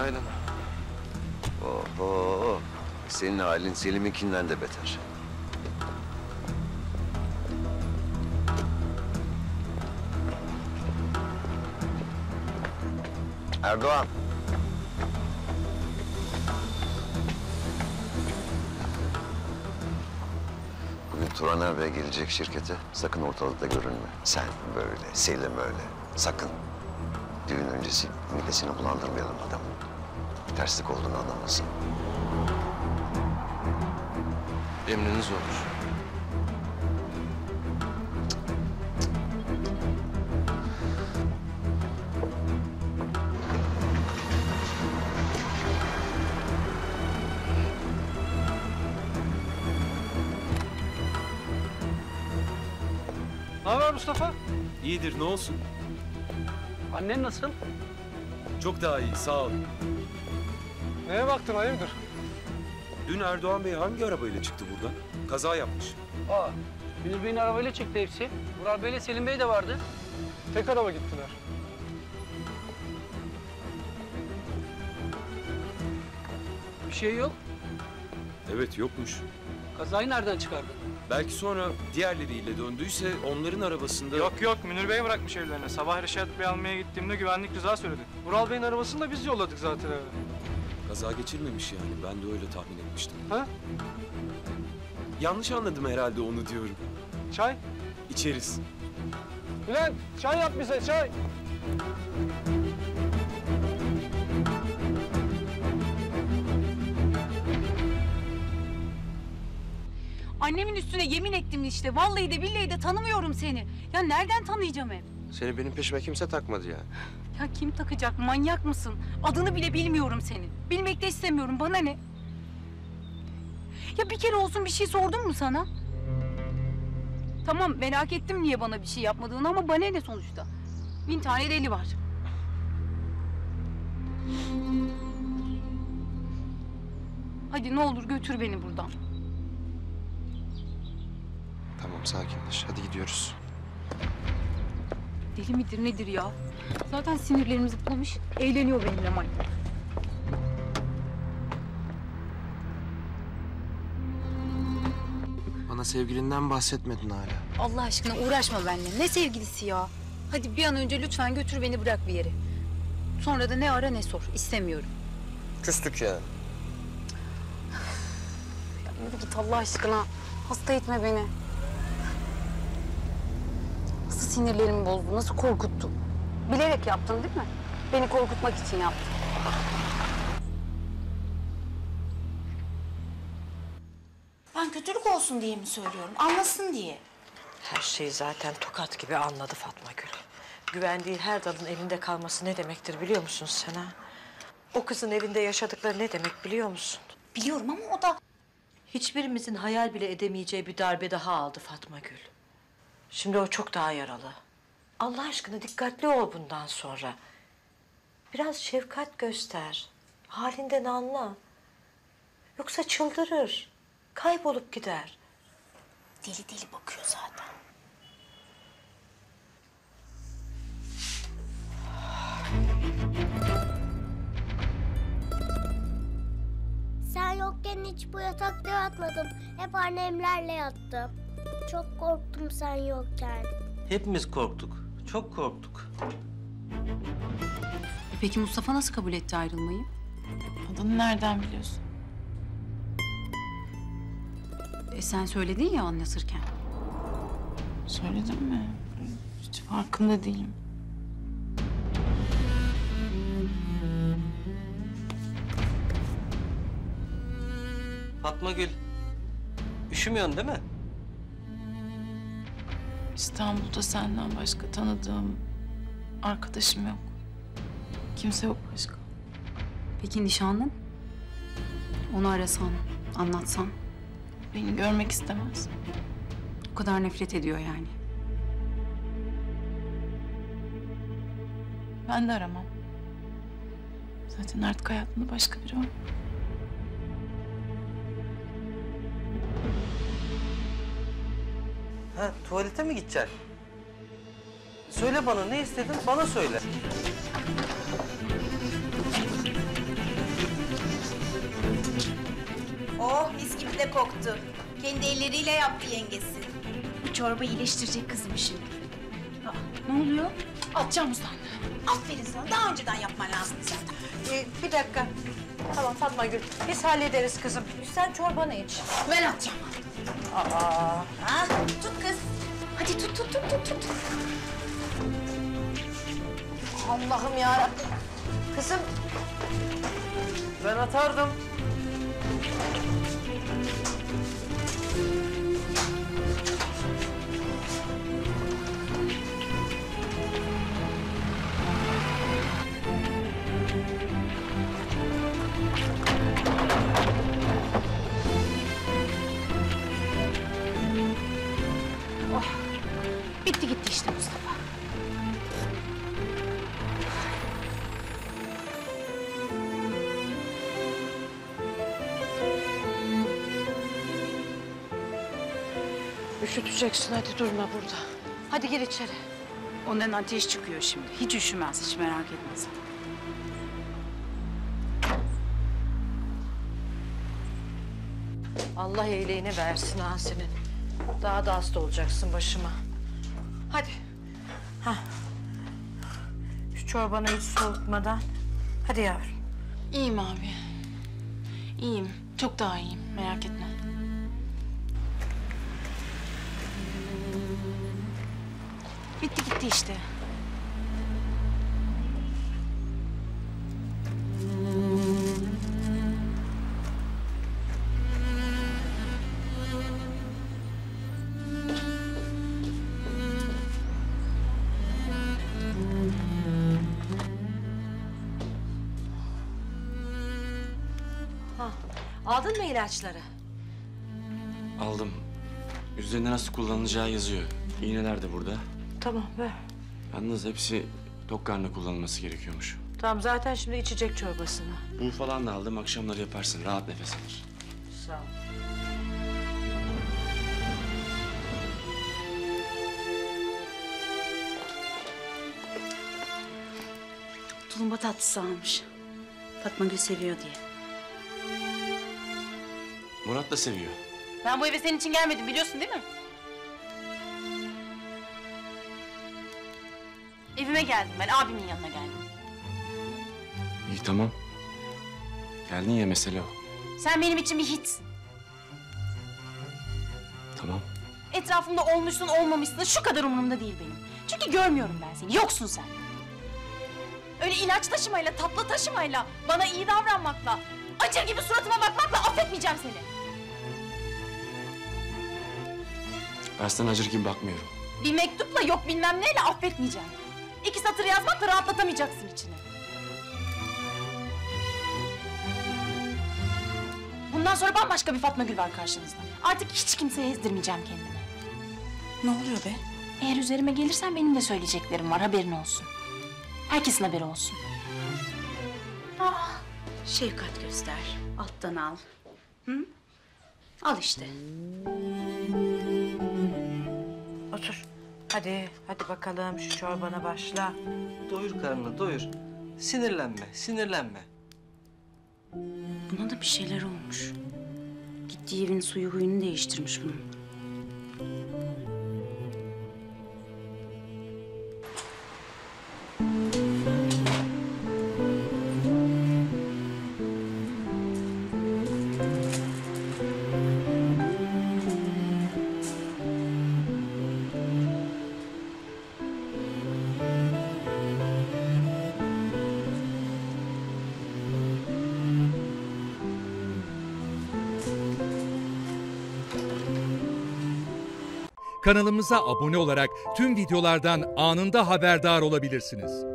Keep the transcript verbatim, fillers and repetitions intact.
Günaydın. Oho, senin halin Selim'inkinden de beter. Erdoğan. Bugün Turaner Bey gelecek şirkete. Sakın ortalıkta görünme. Sen böyle, Selim öyle. Sakın. Düğün öncesi midesini bulandırmayalım adamın. Terslik olduğunu anlamasın. Emriniz olur. Ne haber Mustafa? İyidir, ne olsun? Annen nasıl? Çok daha iyi, sağ ol. Neye baktın, hayırdır? Dün Erdoğan Bey hangi arabayla çıktı buradan? Kaza yapmış. Aa, Münir Bey'in arabayla çıktı hepsi. Vural Bey'le Selim Bey de vardı. Tek araba gittiler. Bir şey yok. Evet, yokmuş. Kazayı nereden çıkardın? Belki sonra diğerleriyle döndüyse onların arabasında... Yok yok, Münir Bey bırakmış evlerine. Sabah Reşat Bey almaya gittiğimde güvenlik rıza söyledi. Vural Bey'in arabasını da biz yolladık zaten eve. Kaza geçirmemiş yani, ben de öyle tahmin etmiştim. Ha? Yanlış anladım herhalde onu diyorum. Çay? İçeriz. Bülent, çay yap bize, çay! Annemin üstüne yemin ettim işte. Vallahi de billahi de tanımıyorum seni. Ya nereden tanıyacağım hep? Seni benim peşime kimse takmadı ya. Ya kim takacak? Manyak mısın? Adını bile bilmiyorum senin. Bilmek de istemiyorum. Bana ne? Ya bir kere olsun bir şey sordum mu sana? Tamam merak ettim niye bana bir şey yapmadığını ama bana ne sonuçta? Bin tane deli var. Hadi ne olur götür beni buradan. Tamam sakinleş. Hadi gidiyoruz. Deli midir nedir ya? Zaten sinirlerim zıplamış. Eğleniyor benimle manyak. Bana sevgilinden bahsetmedin hala. Allah aşkına uğraşma benimle. Ne sevgilisi ya? Hadi bir an önce lütfen götür beni bırak bir yere. Sonra da ne ara ne sor. İstemiyorum. Küstük ya. Ya yürü git Allah aşkına. Hasta etme beni. Nasıl sinirlerimi bozdu, nasıl korkuttu? Bilerek yaptın değil mi? Beni korkutmak için yaptın. Ben kötülük olsun diye mi söylüyorum? Anlasın diye. Her şeyi zaten tokat gibi anladı Fatma Gül. Güvendiği her dalın elinde kalması ne demektir biliyor musun sen ha? O kızın evinde yaşadıkları ne demek biliyor musun? Biliyorum ama o da... Hiçbirimizin hayal bile edemeyeceği bir darbe daha aldı Fatma Gül. Şimdi o çok daha yaralı. Allah aşkına dikkatli ol bundan sonra. Biraz şefkat göster. Halinden anla. Yoksa çıldırır. Kaybolup gider. Deli deli bakıyor zaten. Sen yokken hiç bu yatakta yatmadım. Hep annemlerle yattım. Çok korktum sen yokken. Hepimiz korktuk. Çok korktuk. E peki Mustafa nasıl kabul etti ayrılmayı? Adını nereden biliyorsun? E sen söyledin ya anlatırken. Söyledim mi? Hiç farkında değilim. Fatma Gül, üşümüyorsun değil mi? İstanbul'da senden başka tanıdığım arkadaşım yok. Kimse yok başka. Peki nişanlın? Onu arasan, anlatsan. Beni görmek istemez. O kadar nefret ediyor yani. Ben de aramam. Zaten artık hayatında başka biri var. Ha, tuvalete mi gideceksin? Söyle bana, ne istedin? Bana söyle. de koktu. Kendi elleriyle yaptı yengesi. Bu çorba iyileştirecek kızım şimdi. Ne oluyor? Atacağım bu sandığı. Aferin sana. Daha önceden yapman lazım zaten. Ee, bir dakika. Tamam Fatma Gül. Biz hallederiz kızım. Sen çorbanı iç. Ben atacağım. Aa. Ha? Tut kız. Hadi tut tut tut tut tut. Allah'ım yarabbim. Kızım. Ben atardım. Bitti gitti işte Mustafa. Üşüteceksin, hadi durma burada. Hadi gir içeri. Ondan ateş çıkıyor şimdi. Hiç üşümez, hiç merak etme sen. Allah iyiliğini versin ha senin. Daha da hasta olacaksın başıma. Hadi. Hah. Şu çorbanı hiç soğutmadan. Hadi yavrum. İyiyim abi. İyiyim. Çok daha iyiyim. Merak etme. Bitti gitti işte. Ha. Aldın mı ilaçları? Aldım. Üzerinde nasıl kullanılacağı yazıyor. İğneler de burada. Tamam ver. Yalnız hepsi tok karnına kullanılması gerekiyormuş. Tamam zaten şimdi içecek çorbasını. Un falan da aldım. Akşamları yaparsın. Rahat nefes alır. Sağ ol. Tulumba tatlısı almış. Fatma Gül seviyor diye. Murat da seviyor. Ben bu eve senin için gelmedim biliyorsun değil mi? Evime geldim ben. Abimin yanına geldim. İyi tamam. Geldin ya, mesele o. Sen benim için bir hiçsin. Tamam. Etrafımda olmuşsun olmamışsın şu kadar umurumda değil benim. Çünkü görmüyorum ben seni. Yoksun sen. Öyle ilaç taşımayla, tatlı taşımayla, bana iyi davranmakla, acır gibi suratıma bakmakla affetmeyeceğim seni. Ben sana acır gibi bakmıyorum. Bir mektupla yok bilmem neyle affetmeyeceğim. İki satır yazmakla rahatlatamayacaksın içini. Bundan sonra bambaşka bir Fatma Gül var karşınızda. Artık hiç kimseye ezdirmeyeceğim kendimi. Ne oluyor be? Eğer üzerime gelirsen benim de söyleyeceklerim var, haberin olsun. Herkesin haberi olsun. Ah, şefkat göster. Alttan al. Hı? Al işte. Otur. Hadi, hadi bakalım şu çorbana başla. Doyur karnını, doyur. Sinirlenme, sinirlenme. Buna da bir şeyler olmuş. Gittiği evin suyu huyunu değiştirmiş bunun. Kanalımıza abone olarak tüm videolardan anında haberdar olabilirsiniz.